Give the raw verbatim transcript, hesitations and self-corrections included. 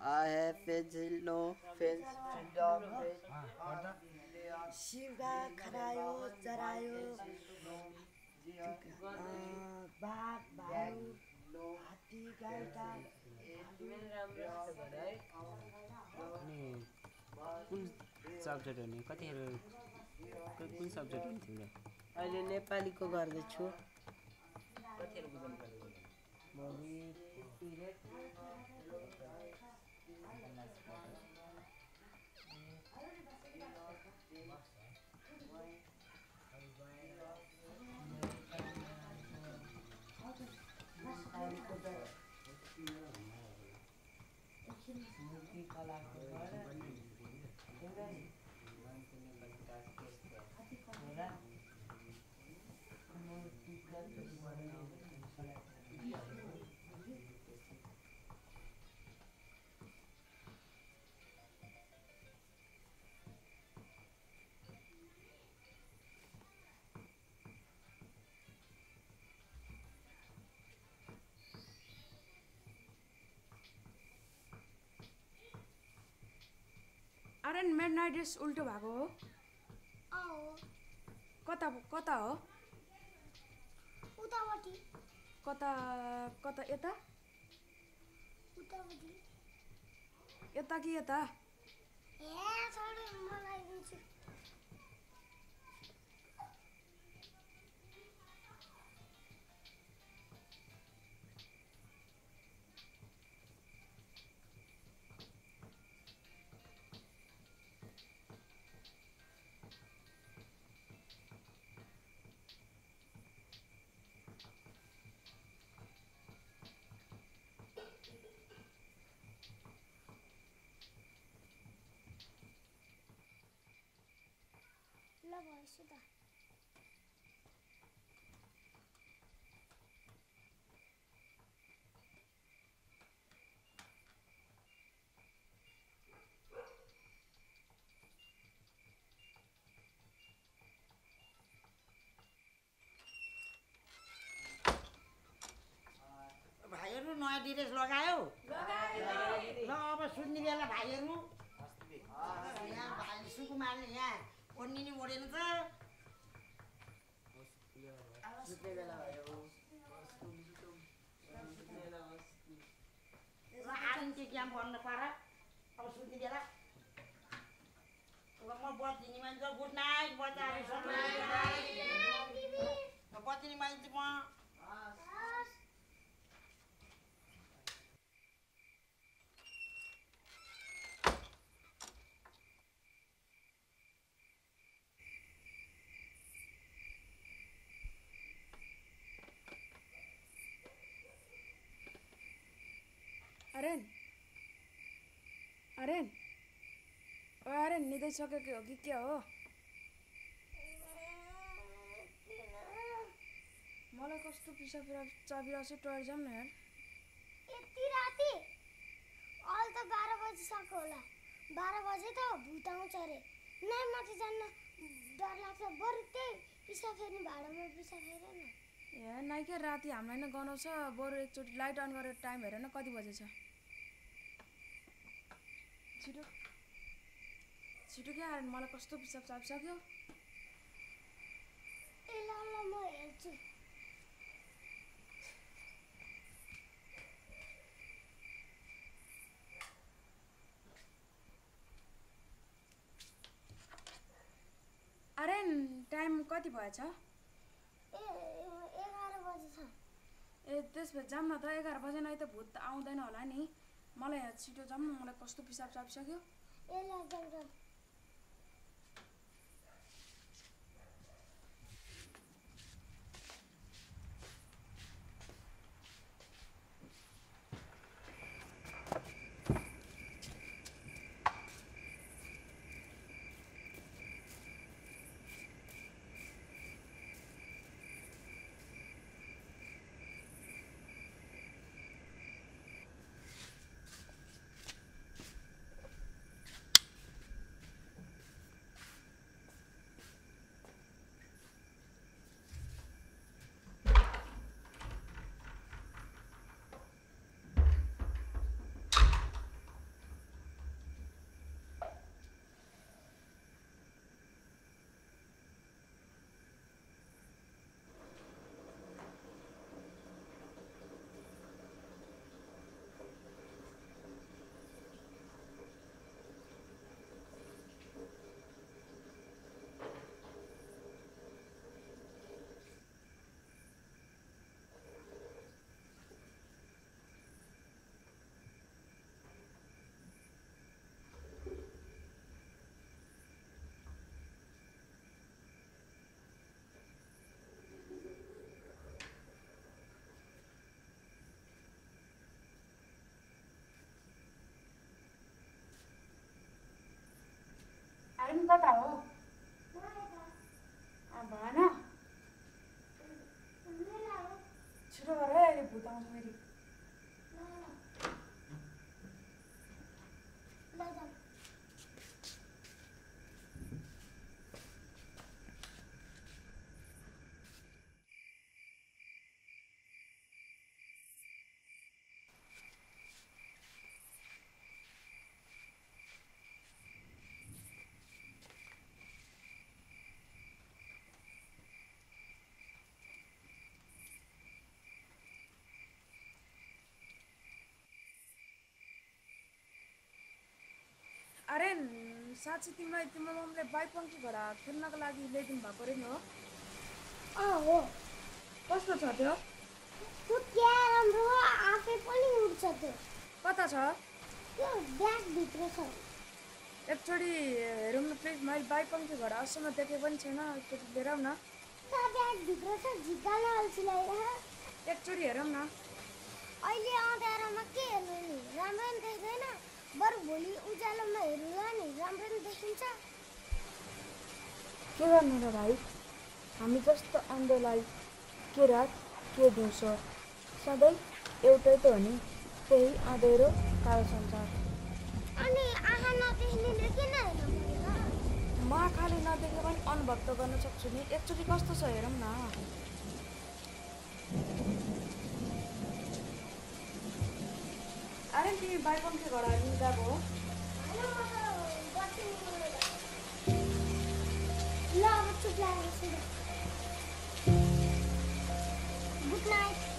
I have no fence freedom शिवगा खरायो चरायो बाघ भालु हात्ती गाइटा अनि कुन सब्जेक्ट हो नि कतिखेर कुन सब्जेक्ट हो तिम्रो अहिले नेपालीको गर्दैछु कतिखेर बुझाउनु पर्यो भोलि पिरियड अरे मेरो नाइट ड्रेस उल्टो भएको हो कता कता हो उतापट्टि कता कता यता उतापट्टि यता कि यता ए छोडे मलाई दिन्छु ल भएछु त भाइहरु नयाँ ड्रेस लगायो ल अब सुन्ने बेला भाइहरु यहाँ भाइ सुकुमारले यहाँ ओन्नी नि मोडेन त सुत्ने बेला भयो ल आलिन चाहिँ क्या भन्नु पर्यो अब सुत्ने बेला ल म बत्तिनी मान्छे गुड नाइट बच्चाहरू सब बत्तिनी मान्छे म अरेन अरेन ओ अरेन निदै सकेको हो कि के हो मलाई कस्तो पिसा पिरा चाबिरहेको छ टोइलेट जाऊँ न यार यति राति अल त बाह्र बजिसक्यो होला बाह्र बजे त भूत आउँछ अरे नै माथि जान्न डर लाग्छ बरु त्यही पिसा फेर्ने भाडामा पिसा फेर न ए नाइ के राति हामीलाई नै गनाउँछ बरु एकचोटि लाइट अन गरेर टाइम हेर न कति बजे छ छिटो छिटो क्या आएर मलाई कस्तो पिसाब चापिसक्यो ए ल ल म हेर्छु अरे टाइम कति भएछ ए एघार बजे छ ए त्यसभए जाऊँ न त एघार बजे नै त भूत आउँदैन होला नि मलाई यहाँ छिटो जाऊँ न मलाई कस्तो पिसाब चापिसक्यो ए ल जाऊ जाऊ कता हो भएन छिटो गर है अहिले भूत आउँछ फेरि अरे साँच्ची तिमीलाई तिम्रो मम्मीले बाइपङ्की घोडा खेल्नको लागि ल्याइदिनु भएको रे नि हो अँ हो कस्तो छ त्यो त्यो क्या राम्रो हो आफै पनि उड्छ त्यो कता छ त्यो ब्यागभित्र छ एकचोटि हेरौँ न प्लिज मैले बाइपङ्की घोडा असूमा देखेको पनि छैन एकचोटि लिएर आऊ न त्यो ब्यागभित्र छ झिकाल्न अल्छी लागिरहेको एकचोटि हेरौँ न अहिले अँध्यारोमा के हेर्नु नि राम्रो नि देख्दैन बरु भोलि उज्यालोमा हेर्नुला नि राम्रो नि देखिन्छ के गर्नु र भाइ हामी जस्तो अन्धलाई के रात के दिउँसो सधैँ एउटै त हो नि त्यही अँधेरो कालो संसार अनि आँखा नदेख्नेले किन हेर्नु पर्दैन म आँखाले नदेख्ने पनि अनुभव त गर्न सक्छु नि एकचोटि कस्तो छ हेरौँ न अरे तिमी बाइपङ्की घोडा हेर्नु गएको हो ल अब चुप लागेर सुन गुड नाइट